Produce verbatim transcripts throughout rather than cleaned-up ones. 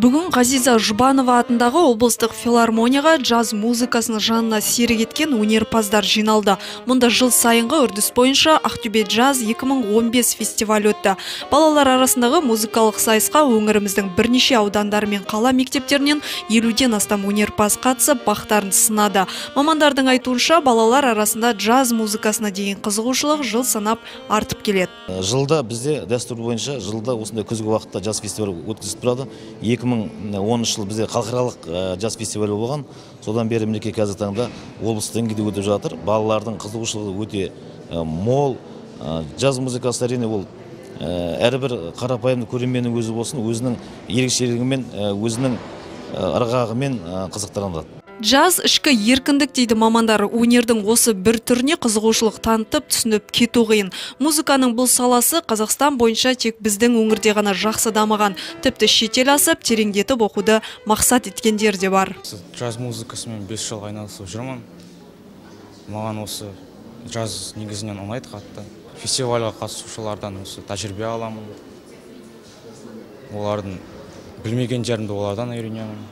Бүгін Ғазиза Жұбанова атындағы облыстық филармонияға джаз музыкасының жанына серік еткен өнерпаздар жиналды. Мұнда жыл сайынғы үрдіс бойынша Ақтөбе джаз екі мың он бес фестиваль өтті. Балалар арасындағы музыкалық сайысқа өңіріміздің бірнеше аудандары мен қала мектептерінен елуден астам өнерпаз қатысып, бақтарын сынады. Мамандардың айтуынша, балалар арасында джаз музыкасына деген қызығушылық жыл санап артып келеді. Жылда бізде дәстүр бойынша жылда осындай күзгі уақытта джаз фестивалі өткізіліп тұрады. екі мың оныншы жыл бізде халықаралық джаз фестивалі болған. Содан бері мінекей қазіргі таңда облыс деңгейде өтіп жатыр. Балалардың қызығушылығы өте мол. Джаз музыкасы әрине ол әрбір қарапайым көрерменнің өзі болсын, өзінің ерекшелігімен, өзінің ырғағымен қызықтырады. Джаз ішкі еркіндік дейді мамандар. Өнердің осы бір түріне қызығушылық танытып, түсініп кету қиын. Музыканың бұл саласы Қазақстан бойынша тек біздің өңірде ғана жақсы дамыған. Тіпті шетел асып, тереңдетіп оқуды мақсат еткендер де бар. Джаз музыкасымен бес жыл айналысып жүрмін. Маған осы джаз негізінен ұнайды қатты. Фестивальға қатысушылардан осы тәжірибе аламын. Олардың білмеген жерімді олардан үйренемін.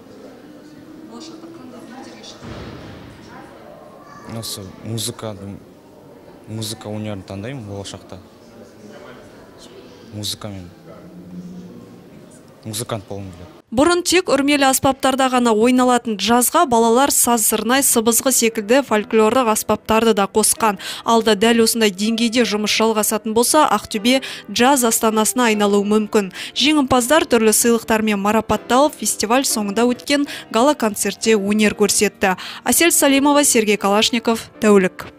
Осы музыка, музыка өнерін таңдаймын болашақта. Музыкамен, музыкант болғым келеді. Бұрын тек үрмелі аспаптарда ғана ойналатын джазға балалар саз, сырнай, сыбызғы секілді фольклорлық аспаптарды да қосқан. Алда дәл осындай деңгейде жұмыс жалғасатын болса, Ақтөбе джаз астанасына айналуы мүмкін. Жеңімпаздар түрлі сыйлықтармен марапатталып, фестиваль соңында өткен гала-концертте өнер көрсетті. Асель Салимова, Сергей Калашников, Тәулік.